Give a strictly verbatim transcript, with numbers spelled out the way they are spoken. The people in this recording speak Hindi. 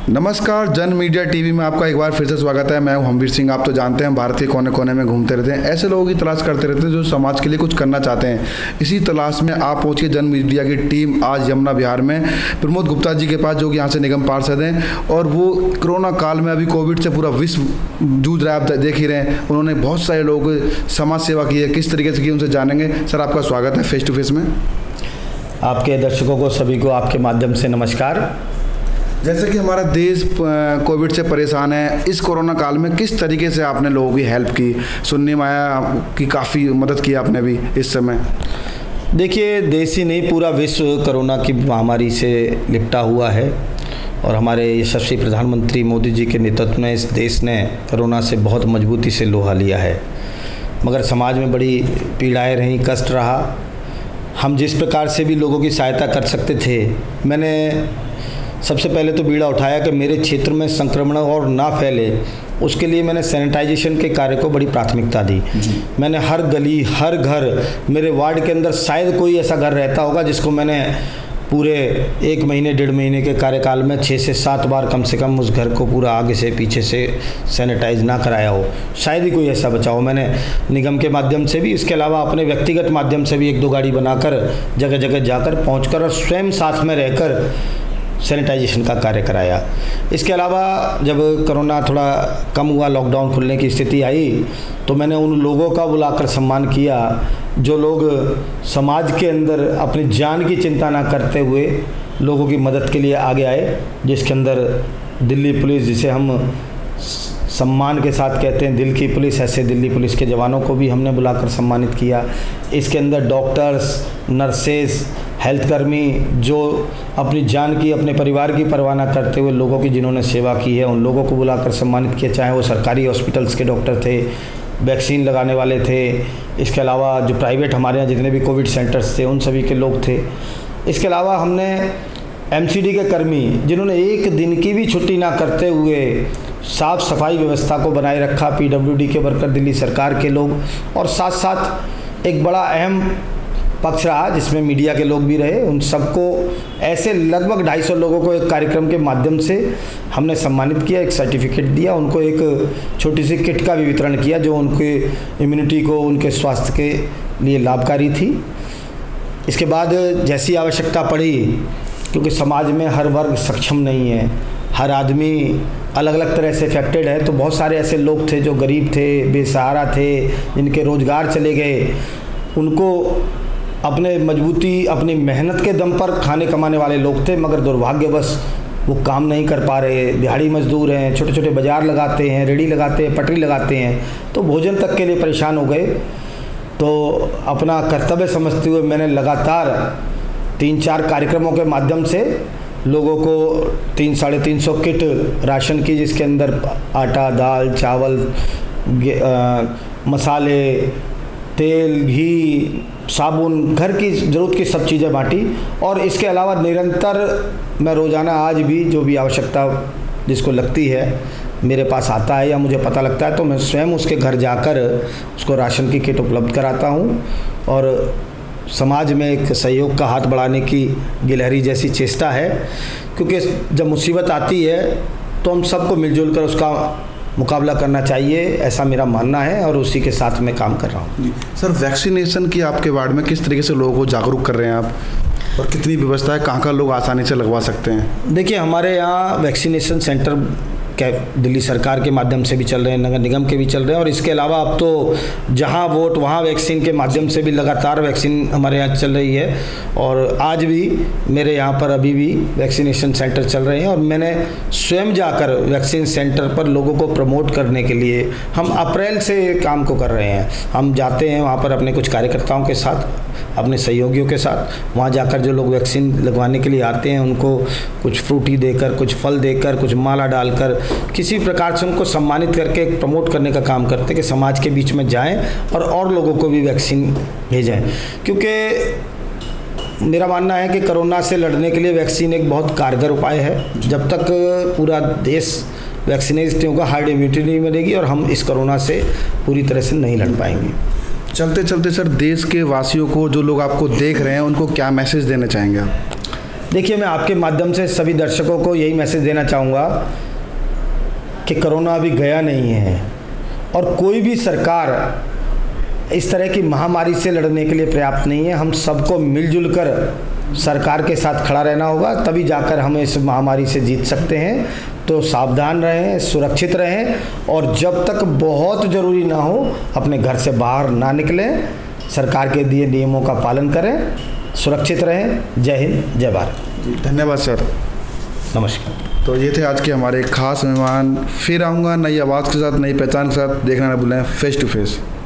नमस्कार, जन मीडिया टीवी में आपका एक बार फिर से स्वागत है। मैं हूं हमवीर सिंह। आप तो जानते हैं भारत के कोने कोने में घूमते रहते हैं, ऐसे लोगों की तलाश करते रहते हैं जो समाज के लिए कुछ करना चाहते हैं। इसी तलाश में आप पहुंचे जन मीडिया की टीम आज यमुना विहार में प्रमोद गुप्ता जी के पास, जो कि यहाँ से निगम पार्षद हैं और वो कोरोना काल में अभी कोविड से पूरा विश्व जूझ रहा है, आप देख ही रहे हैं। उन्होंने बहुत सारे लोगों को समाज सेवा की है, किस तरीके से की उनसे जानेंगे। सर, आपका स्वागत है फेस टू फेस में। आपके दर्शकों को सभी को आपके माध्यम से नमस्कार। जैसे कि हमारा देश कोविड से परेशान है, इस कोरोना काल में किस तरीके से आपने लोगों की हेल्प की? सुनने में आया कि काफ़ी मदद की आपने भी इस समय। देखिए, देश ही नहीं पूरा विश्व कोरोना की महामारी से लिपटा हुआ है और हमारे यशस्वी प्रधानमंत्री मोदी जी के नेतृत्व में इस देश ने कोरोना से बहुत मजबूती से लोहा लिया है। मगर समाज में बड़ी पीड़ाएँ रहीं, कष्ट रहा। हम जिस प्रकार से भी लोगों की सहायता कर सकते थे, मैंने सबसे पहले तो बीड़ा उठाया कि मेरे क्षेत्र में संक्रमण और ना फैले, उसके लिए मैंने सैनिटाइजेशन के कार्य को बड़ी प्राथमिकता दी। मैंने हर गली, हर घर, मेरे वार्ड के अंदर शायद कोई ऐसा घर रहता होगा जिसको मैंने पूरे एक महीने डेढ़ महीने के कार्यकाल में छः से सात बार कम से कम उस घर को पूरा आगे से पीछे से सैनिटाइज ना कराया हो। शायद ही कोई ऐसा बचा हो। मैंने निगम के माध्यम से भी, इसके अलावा अपने व्यक्तिगत माध्यम से भी एक दो गाड़ी बनाकर जगह जगह जाकर पहुंचकर और स्वयं साथ में रहकर सैनिटाइजेशन का कार्य कराया। इसके अलावा जब कोरोना थोड़ा कम हुआ, लॉकडाउन खुलने की स्थिति आई, तो मैंने उन लोगों का बुलाकर सम्मान किया जो लोग समाज के अंदर अपनी जान की चिंता ना करते हुए लोगों की मदद के लिए आगे आए। जिसके अंदर दिल्ली पुलिस, जिसे हम सम्मान के साथ कहते हैं दिल की पुलिस, ऐसे दिल्ली पुलिस के जवानों को भी हमने बुलाकर सम्मानित किया। इसके अंदर डॉक्टर्स, नर्सेज, हेल्थ कर्मी जो अपनी जान की, अपने परिवार की परवाह न करते हुए लोगों की जिन्होंने सेवा की है, उन लोगों को बुलाकर सम्मानित किया। चाहे वो सरकारी हॉस्पिटल्स के डॉक्टर थे, वैक्सीन लगाने वाले थे, इसके अलावा जो प्राइवेट हमारे यहाँ जितने भी कोविड सेंटर्स थे उन सभी के लोग थे। इसके अलावा हमने एमसीडी के कर्मी जिन्होंने एक दिन की भी छुट्टी ना करते हुए साफ़ सफाई व्यवस्था को बनाए रखा, पीडब्ल्यूडी के वर्कर, दिल्ली सरकार के लोग, और साथ साथ एक बड़ा अहम पक्ष रहा जिसमें मीडिया के लोग भी रहे। उन सबको ऐसे लगभग ढाई सौ लोगों को एक कार्यक्रम के माध्यम से हमने सम्मानित किया, एक सर्टिफिकेट दिया, उनको एक छोटी सी किट का भी वितरण किया जो उनके इम्यूनिटी को, उनके स्वास्थ्य के लिए लाभकारी थी। इसके बाद जैसी आवश्यकता पड़ी, क्योंकि समाज में हर वर्ग सक्षम नहीं है, हर आदमी अलग अलग तरह से अफेक्टेड है, तो बहुत सारे ऐसे लोग थे जो गरीब थे, बेसहारा थे, जिनके रोज़गार चले गए, उनको अपने मजबूती, अपनी मेहनत के दम पर खाने कमाने वाले लोग थे, मगर दुर्भाग्यवश वो काम नहीं कर पा रहे। दिहाड़ी मजदूर हैं, छोटे छोटे बाज़ार लगाते हैं, रेडी लगाते हैं, पटरी लगाते हैं, तो भोजन तक के लिए परेशान हो गए। तो अपना कर्तव्य समझते हुए मैंने लगातार तीन चार कार्यक्रमों के माध्यम से लोगों को तीन साढ़े तीन सौ किट राशन की, जिसके अंदर आटा, दाल, चावल, आ, मसाले, तेल, घी, साबुन, घर की ज़रूरत की सब चीज़ें बांटी। और इसके अलावा निरंतर मैं रोज़ाना आज भी जो भी आवश्यकता जिसको लगती है मेरे पास आता है या मुझे पता लगता है, तो मैं स्वयं उसके घर जाकर उसको राशन की किट उपलब्ध कराता हूँ। और समाज में एक सहयोग का हाथ बढ़ाने की गिलहरी जैसी चेष्टा है, क्योंकि जब मुसीबत आती है तो हम सबको मिलजुल कर उसका मुकाबला करना चाहिए, ऐसा मेरा मानना है और उसी के साथ मैं काम कर रहा हूँ। सर, वैक्सीनेशन की आपके वार्ड में किस तरीके से लोगों को जागरूक कर रहे हैं आप, और कितनी व्यवस्था है, कहाँ कहाँ लोग आसानी से लगवा सकते हैं? देखिए, हमारे यहाँ वैक्सीनेशन सेंटर क्या दिल्ली सरकार के माध्यम से भी चल रहे हैं, नगर निगम के भी चल रहे हैं, और इसके अलावा अब तो जहां वोट वहां वैक्सीन के माध्यम से भी लगातार वैक्सीन हमारे यहाँ चल रही है। और आज भी मेरे यहाँ पर अभी भी वैक्सीनेशन सेंटर चल रहे हैं और मैंने स्वयं जाकर वैक्सीन सेंटर पर लोगों को प्रमोट करने के लिए हम अप्रैल से काम को कर रहे हैं। हम जाते हैं वहाँ पर अपने कुछ कार्यकर्ताओं के साथ, अपने सहयोगियों के साथ, वहाँ जाकर जो लोग वैक्सीन लगवाने के लिए आते हैं उनको कुछ फ्रूटी देकर, कुछ फल देकर, कुछ माला डालकर, किसी प्रकार से उनको सम्मानित करके प्रमोट करने का काम करते हैं कि समाज के बीच में जाएं और और लोगों को भी वैक्सीन भेजें। क्योंकि मेरा मानना है कि कोरोना से लड़ने के लिए वैक्सीन एक बहुत कारगर उपाय है। जब तक पूरा देश वैक्सीनेटेड नहीं होगा, हार्ड इम्यूनिटी नहीं मिलेगी और हम इस कोरोना से पूरी तरह से नहीं लड़ पाएंगे। चलते चलते सर, देश के वासियों को, जो लोग आपको देख रहे हैं, उनको क्या मैसेज देना चाहेंगे आप? देखिए, मैं आपके माध्यम से सभी दर्शकों को यही मैसेज देना चाहूँगा कि कोरोना अभी गया नहीं है और कोई भी सरकार इस तरह की महामारी से लड़ने के लिए पर्याप्त नहीं है। हम सबको मिलजुल कर सरकार के साथ खड़ा रहना होगा, तभी जाकर हम इस महामारी से जीत सकते हैं। तो सावधान रहें, सुरक्षित रहें और जब तक बहुत ज़रूरी ना हो अपने घर से बाहर ना निकलें, सरकार के दिए नियमों का पालन करें, सुरक्षित रहें। जय हिंद, जय भारत। धन्यवाद सर। नमस्कार। तो ये थे आज के हमारे खास मेहमान। फिर आऊँगा नई आवाज़ के साथ, नई पहचान के साथ। देखना ना भूलें फेस टू फेस।